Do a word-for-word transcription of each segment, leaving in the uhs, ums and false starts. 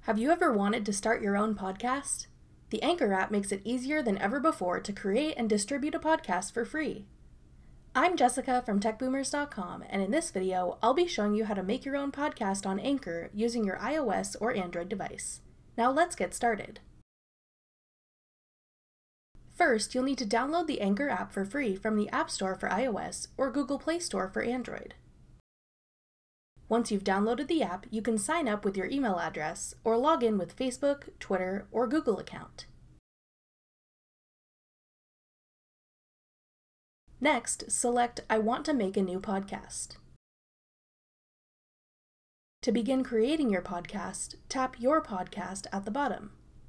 Have you ever wanted to start your own podcast? The Anchor app makes it easier than ever before to create and distribute a podcast for free. I'm Jessica from tech boomers dot com, and in this video, I'll be showing you how to make your own podcast on Anchor using your iOS or Android device. Now let's get started. First, you'll need to download the Anchor app for free from the App Store for iOS or Google Play Store for Android. Once you've downloaded the app, you can sign up with your email address or log in with Facebook, Twitter, or Google account. Next, select I want to make a new podcast. To begin creating your podcast, tap Your Podcast at the bottom.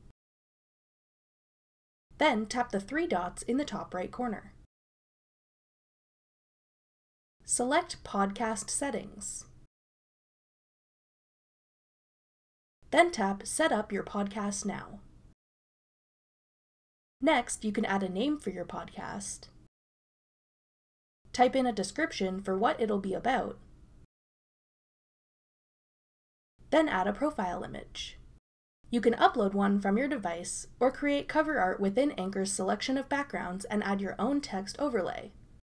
Then tap the three dots in the top right corner. Select Podcast Settings. Then tap Set up your podcast now. Next, you can add a name for your podcast. Type in a description for what it'll be about. Then add a profile image. You can upload one from your device or create cover art within Anchor's selection of backgrounds and add your own text overlay.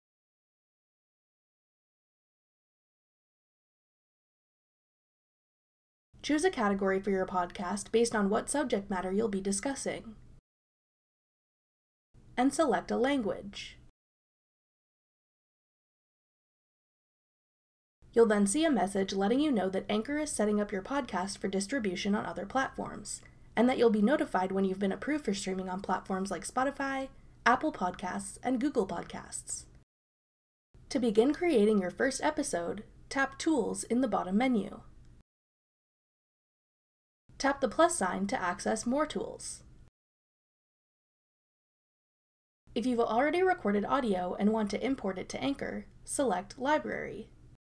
Choose a category for your podcast based on what subject matter you'll be discussing. And select a language. You'll then see a message letting you know that Anchor is setting up your podcast for distribution on other platforms, and that you'll be notified when you've been approved for streaming on platforms like Spotify, Apple Podcasts, and Google Podcasts. To begin creating your first episode, tap Tools in the bottom menu. Tap the plus sign to access more tools. If you've already recorded audio and want to import it to Anchor, select Library.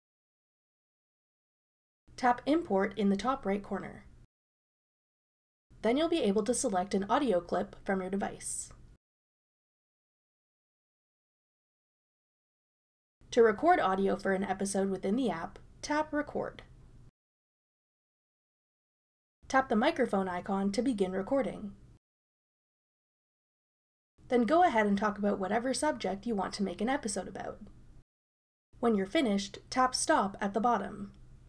Tap Import in the top right corner. Then you'll be able to select an audio clip from your device. To record audio for an episode within the app, tap Record. Tap the microphone icon to begin recording. Then go ahead and talk about whatever subject you want to make an episode about. When you're finished, tap Stop at the bottom.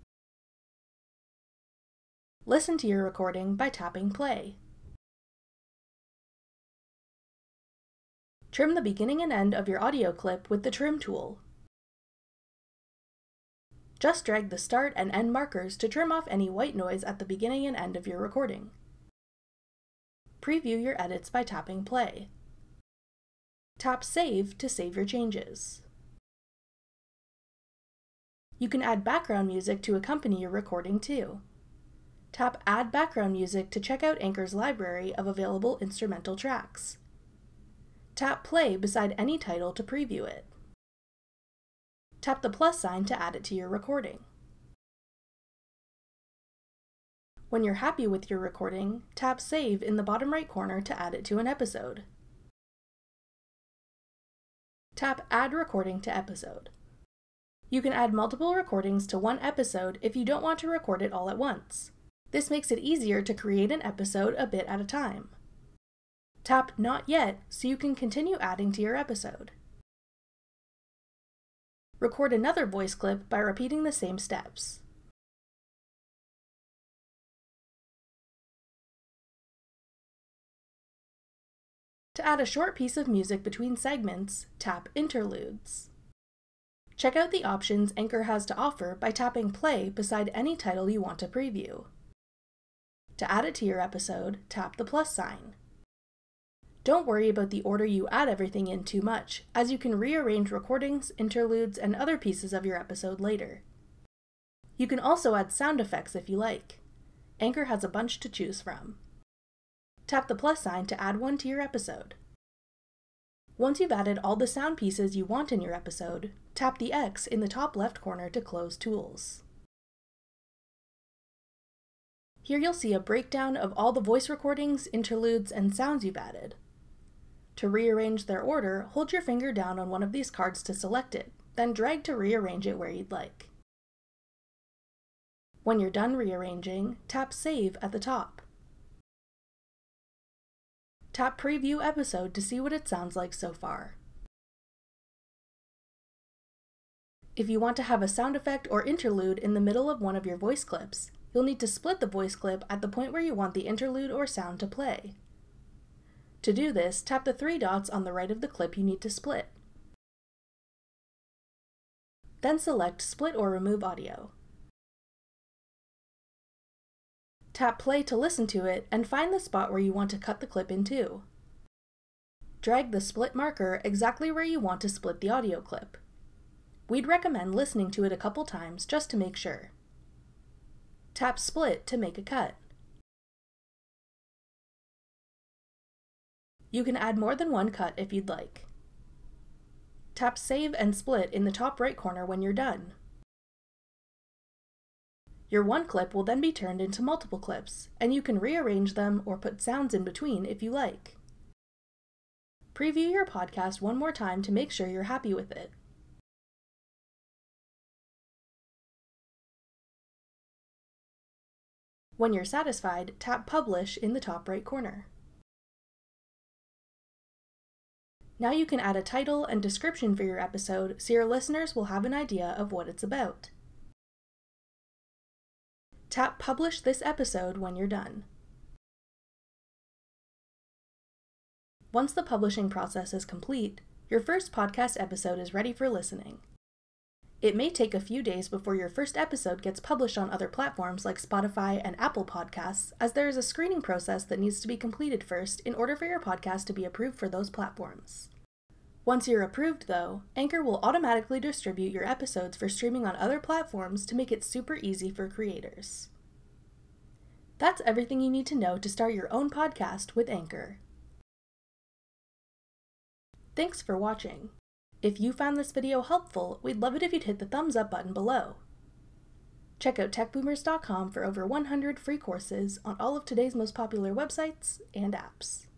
Listen to your recording by tapping Play. Trim the beginning and end of your audio clip with the Trim tool. Just drag the start and end markers to trim off any white noise at the beginning and end of your recording. Preview your edits by tapping Play. Tap Save to save your changes. You can add background music to accompany your recording too. Tap Add Background Music to check out Anchor's library of available instrumental tracks. Tap Play beside any title to preview it. Tap the plus sign to add it to your recording. When you're happy with your recording, tap Save in the bottom right corner to add it to an episode. Tap Add Recording to Episode. You can add multiple recordings to one episode if you don't want to record it all at once. This makes it easier to create an episode a bit at a time. Tap Not Yet so you can continue adding to your episode. Record another voice clip by repeating the same steps. To add a short piece of music between segments, tap Interludes. Check out the options Anchor has to offer by tapping Play beside any title you want to preview. To add it to your episode, tap the plus sign. Don't worry about the order you add everything in too much, as you can rearrange recordings, interludes, and other pieces of your episode later. You can also add sound effects if you like. Anchor has a bunch to choose from. Tap the plus sign to add one to your episode. Once you've added all the sound pieces you want in your episode, tap the X in the top left corner to close Tools. Here you'll see a breakdown of all the voice recordings, interludes, and sounds you've added. To rearrange their order, hold your finger down on one of these cards to select it, then drag to rearrange it where you'd like. When you're done rearranging, tap Save at the top. Tap Preview Episode to see what it sounds like so far. If you want to have a sound effect or interlude in the middle of one of your voice clips, you'll need to split the voice clip at the point where you want the interlude or sound to play. To do this, tap the three dots on the right of the clip you need to split. Then select Split or Remove Audio. Tap Play to listen to it and find the spot where you want to cut the clip in two. Drag the split marker exactly where you want to split the audio clip. We'd recommend listening to it a couple times just to make sure. Tap Split to make a cut. You can add more than one cut if you'd like. Tap Save and Split in the top right corner when you're done. Your one clip will then be turned into multiple clips, and you can rearrange them or put sounds in between if you like. Preview your podcast one more time to make sure you're happy with it. When you're satisfied, tap Publish in the top right corner. Now you can add a title and description for your episode so your listeners will have an idea of what it's about. Tap Publish this episode when you're done. Once the publishing process is complete, your first podcast episode is ready for listening. It may take a few days before your first episode gets published on other platforms like Spotify and Apple Podcasts, as there is a screening process that needs to be completed first in order for your podcast to be approved for those platforms. Once you're approved, though, Anchor will automatically distribute your episodes for streaming on other platforms to make it super easy for creators. That's everything you need to know to start your own podcast with Anchor. Thanks for watching. If you found this video helpful, we'd love it if you'd hit the thumbs up button below. Check out tech boomers dot com for over one hundred free courses on all of today's most popular websites and apps.